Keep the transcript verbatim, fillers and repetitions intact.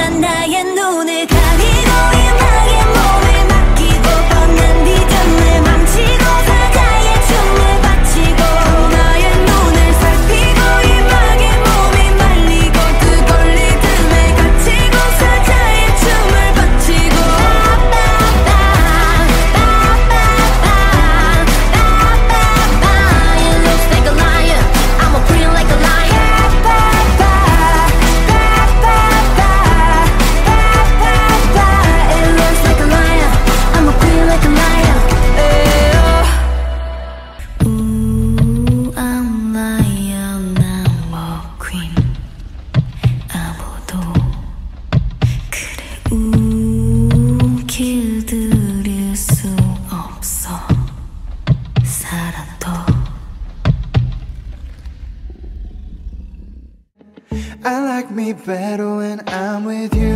난 나의 눈을 가리고 음악에 몸을 맡기고 뻔한 리듬을 망치고 사자의 춤을 바치고 나의 눈을 살피고 음악에 몸이 말리고 그걸 리듬에 갇히고 사자의 춤을 바치고 It looks like a lion, I'm a queen like a lion. It looks like a lion, I'm a queen like a lion. Ooh, I'm lion, I'm a queen. 아무도 그래 우 길들일 수 없어 살아도. I like me better when I'm with you.